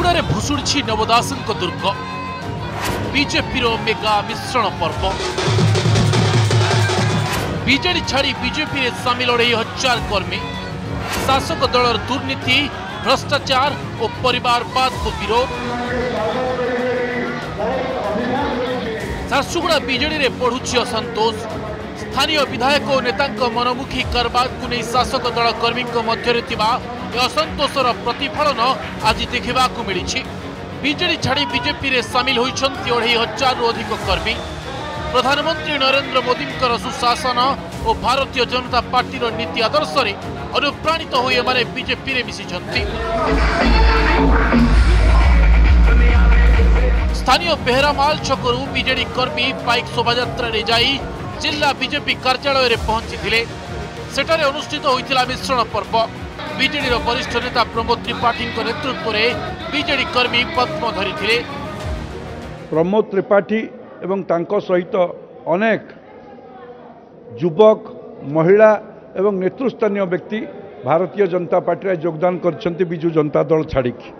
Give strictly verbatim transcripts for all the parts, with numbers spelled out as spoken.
ଝାରସୁଗୁड़े भुशुड़ी नवदास दुर्ग बीजेपी मेगा मिश्रण पर्व बीजेडी छाड़ी बीजेपी रे सामिल अढ़ाई हजार कर्मी शासक दलर दुर्नीति भ्रष्टाचार और परिवारवाद को विरोध झारसुगुड़ा बीजेडी रे बढ़ुछि असंतोष स्थानीय विधायक और नेता मनमुखी कारबार को नहीं शासक दल कर्मी मध्य असंतोषर प्रतिफलन आज देखा मिली। बीजेडी छाड़ी बीजेपी रे सामिल होइछन्ति अढ़ाई हजार रु अधिक कर्मी। प्रधानमंत्री नरेंद्र मोदी सुशासन और भारतीय जनता पार्टी नीति आदर्श रे अनुप्राणित हो एमाने बीजेपी रे मिसिछन्ति। स्थानीय बेहरामाल छकरू बीजेडी कर्मी बाइक शोभायात्रा रे जाई जिला बीजेपी कार्यालय रे पहुंची सेठारे अनुष्ठित होइतिला मिश्रण पर्व। बीजेडी वरिष्ठ नेता प्रमोद त्रिपाठी नेतृत्व में बीजेडी कर्मी पद्म धरी प्रमोद त्रिपाठी एवं तांको सहित अनेक युवक महिला एवं नेतृस्थानीय व्यक्ति भारतीय जनता पार्टी योगदान करछन्ति बिजू जनता दल छाड़िकी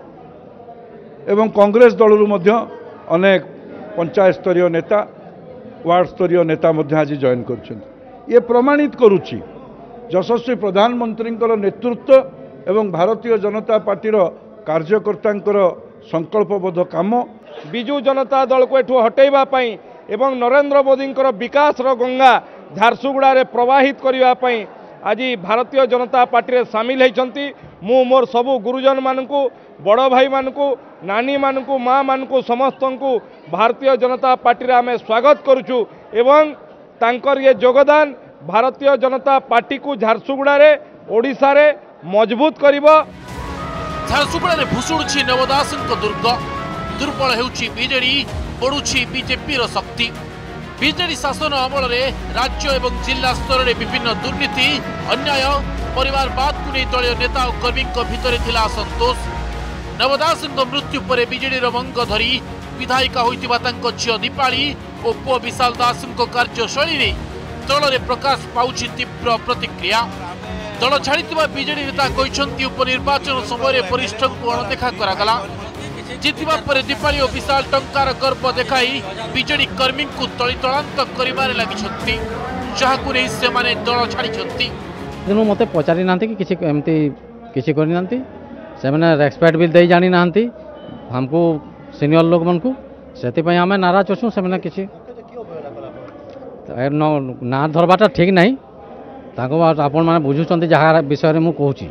एवं कांग्रेस दलरू मध्य अनेक पंचायत स्तरीय नेता वार्ड स्तरीय नेता मध्य आज जॉइन करछन्ति। ये प्रमाणित करुछि यशस्वी प्रधानमंत्री नेतृत्व एवं भारतीय जनता पार्टी कार्यकर्ता संकल्पबद्ध काम बिजू जनता दल को एठू हटेबा पई एवं नरेंद्र मोदी विकास गंगा झारसुगुड़ा रे प्रवाहित करने पई आज भारतीय जनता पार्टी रे सामिल होइछन्ति। मु मोर सबु गुरुजन मानकु बड़ भाई मानकु नानी मानकु माँ मानकु समस्त को भारतीय जनता पार्टी रे आमे स्वागत करुछु एवं तांकर ये योगदान भारतीय जनता पार्टी को झारसुगुड़ा रे ओडिशा रे मजबूत करिबो। झारसुगुड़ा रे भुशुड़ी नवदास दुर्ग दुर्बल हेउछि बीजेडी बढ़ुछि बीजेपी रो शक्ति। बीजेडी शासन अमल रे राज्य एवं जिला स्तर रे विभिन्न दुर्नीति अन्याय परिवारवाद को नहीं दलीय नेता और कर्मी भितर थिला असंतोष। नवदास मृत्यु पर बीजेडी रो मंग धरी विधायिका होइतिबा तांको झियो दीपाली और पुओ विशाल दास कार्यशैली रे दल रे प्रकाश पाउछि तीव्र प्रतिक्रिया। दल छाड़ीथिबा बीजेडी नेता कहिसंती उपनिर्वाचन समय वरिष्ठ को अणदेखा करागला। जितिबा पर दीपाली और विशाल टंकार गर्व देखाई बीजेडी कर्मी को तलितलांत करिबारे लागिछंती जहाकु नै से माने दल छाड़ीछंती। दिनो मते पचारि नांती कि किछि एमती किछि करि नांती से माने रेस्पेक्ट भी दे जानि नांती हमको सीनियर लोग मन को सेति पय हमें नाराज अछु से माने किछि ना धरबाटा ठीक नहीं ताको आपण माने बुझुचंती जहा विषय रे मु कहूची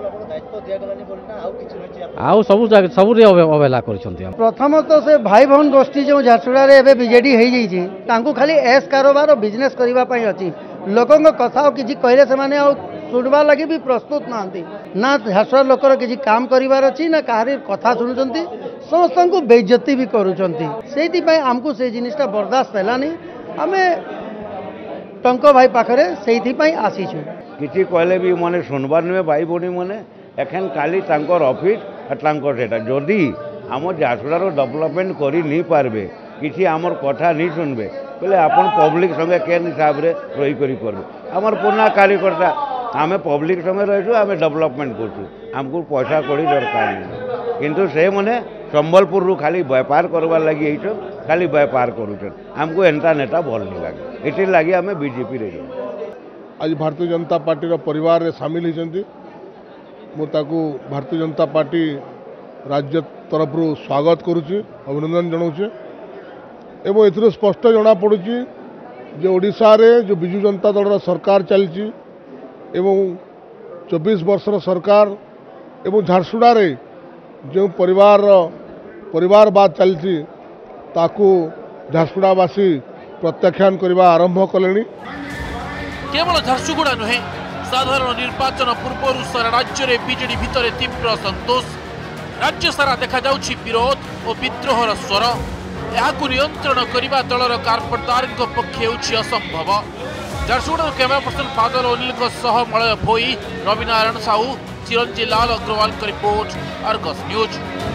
आउ सब सब अवहेला करछंती। प्रथम तो से भाई बहन गोष्ठी जो झारसुगुड़ा रे एबे बीजेडी हे जाई छी तांको खाली एस कारोबार बिजनेस करबा पई अछि लोकन को कथा किछि कहले से माने आ सुनबा लागि भी प्रस्तुत नांती ना झारसुगुड़ा लोकर किछि काम करिवार अछि ना काहरी कथा सुनुचंती समस्त को बेइज्जती भी करूचंती। सेति पई हमको से जिनिसटा बर्दाश्त हैलानी आमे टंको भाई पाखरे सेति पई आसीछु किछि कहले भी माने सुनबार नुहे भाई भौणी माने एखन काली तांकर ऑफिस तांकर सेटा जदि आम झारसुगुड़ार डेवलपमेंट करि नहीं पारबे किछि आमर कथा नहीं सुनबे बोले आपन पब्लिक संगे केन हिसाब रे रही करी करबे आमर पुना कार्यकर्ता आमे पब्लिक संगे रहिछु आमे डेवलपमेंट करछु हमको पैसा कड़ी दरकार नहीं किंतु से माने संबलपुर रु खाली व्यापार करवार लगी एइछो खाली व्यापार करूछन हमको एंता नेता भल नहीं लागे एति लागि आमे बीजेपी रे आज भारतीय जनता पार्टी रो परिवार रे शामिल होइछन्ती मु ताकू भारतीय जनता पार्टी राज्य तरफ स्वागत करुच्ची अभिनंदन जनाऊे एवं ए स्पष्ट जना पड़ुची जो ओडिशा रे जो बिजू जनता दल सरकार चलती एवं चौबीस वर्षर सरकार एवं झारसुगुड़ा रे जो परिवार परिवारवाद चलती ताकू झारसुगुड़ावासी प्रत्याख्यान करने आरंभ कले। केवल झारसुगुड़ा नुहे साधारण निर्वाचन पूर्व सारा राज्य में बीजेडी भितर तीव्र असंतोष राज्य सारा देखा जाउछि विरोध और विद्रोहर स्वर यहाकु नियंत्रण करने दलर कारपरदार पक्षे होछि असंभव। झारसुगुड़ा कैमरा पर्सन फादर अनिल मलय भोई रविनारायण साहू चिरंजी लाल अग्रवाल का रिपोर्ट अर्गस न्यूज।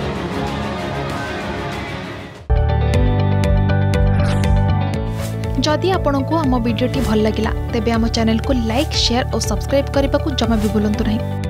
जदि आपंक आम भिडी भल लगा तेब आम चैनल को लाइक शेयर और सब्सक्राइब करने को जमा भी भूलु नहीं।